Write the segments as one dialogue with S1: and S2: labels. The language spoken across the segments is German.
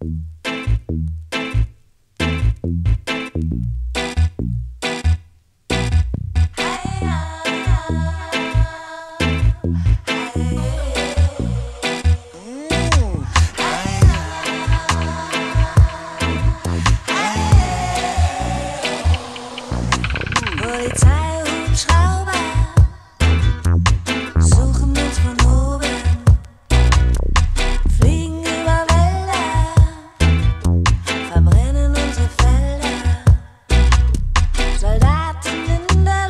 S1: Polizeihubschrauber suchen uns von oben, fliegen über Wälder, verbrennen unsere Felder. Soldaten in der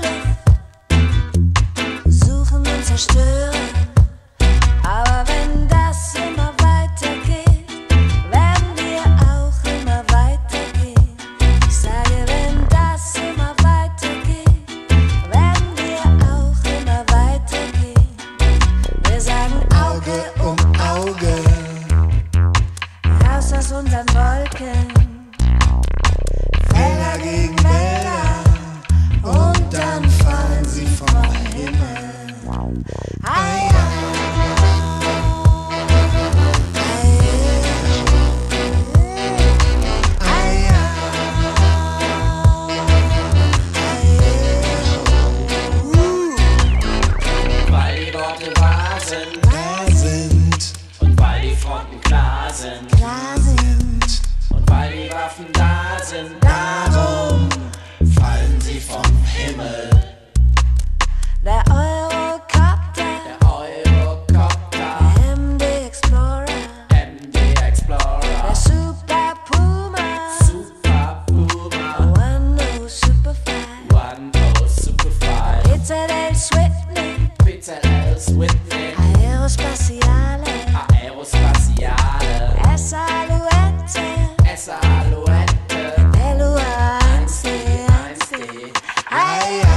S1: Luft suchen und zerstören. Aber wenn das immer weitergeht, werden wir auch immer weitergehen. Ich sage, wenn das immer weitergeht, werden wir auch immer weitergehen. Wir sagen Auge um Auge, raus aus unseren Wolken, Felder gegen Wälder, und dann fallen sie vom Himmel. Ai,
S2: Weil die Worte wahr sind und weil die Fronten klar sind und weil die Waffen da sind, darum fallen sie vom Himmel.
S1: Der Eurocopter,
S2: Der
S1: MD Explorer, der Super Puma, One O Superfly, PZL Switney, Aerospaziale, Essa Alouette, Elua 1D, Ai,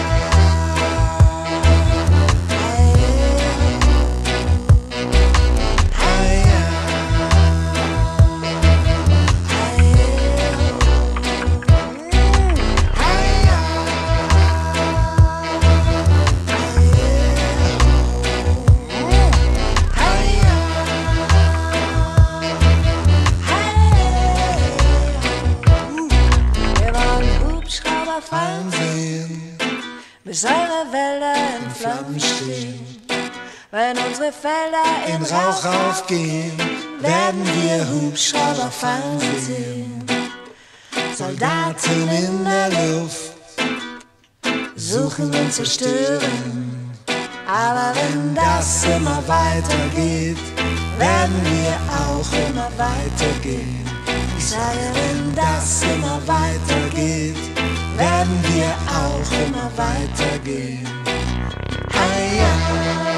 S1: wir wollen Hubschrauber fallen sehen, bis eure Wälder in Flammen stehen. Wenn unsere Felder in Rauch aufgehen, werden wir Hubschrauber fallen sehen. Soldaten in der Luft suchen und zerstören. Aber wenn das immer weitergeht, werden wir auch immer weitergehen. Ich sage, wenn das immer weitergeht, werden wir auch immer weitergehen. Hi, ja.